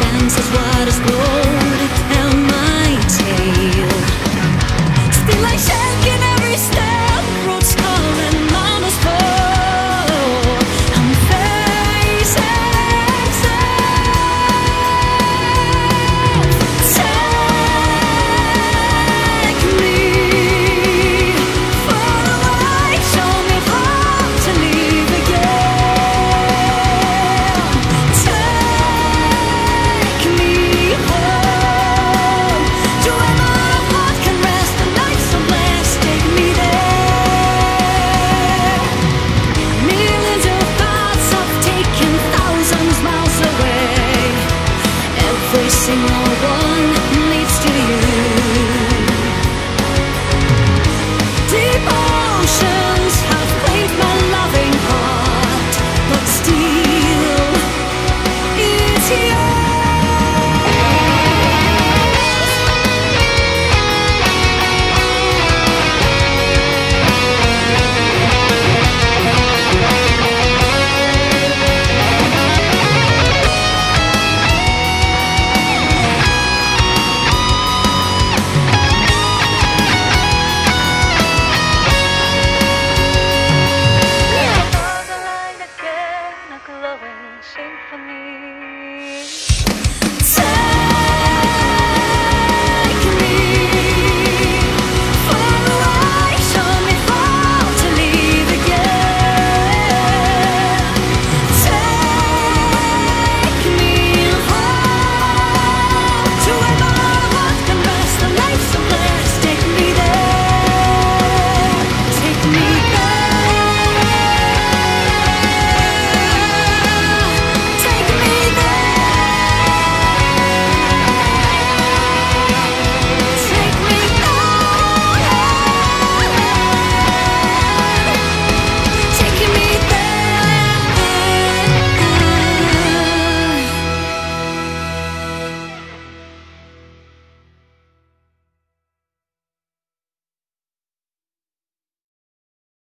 dance is what is gold to tell my tale. Still I shake in every step, roots calling, mama's call. I'm facing self. Take me far away, show me how to live again. Take me home to where my heart can rest. The nights are blessed. Take me there. Millions of thoughts I've taken, thousands miles away. Every single one leads to you.